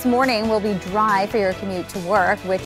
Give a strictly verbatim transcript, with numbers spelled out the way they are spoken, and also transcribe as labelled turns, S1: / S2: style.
S1: morning will be dry for your commute to work, which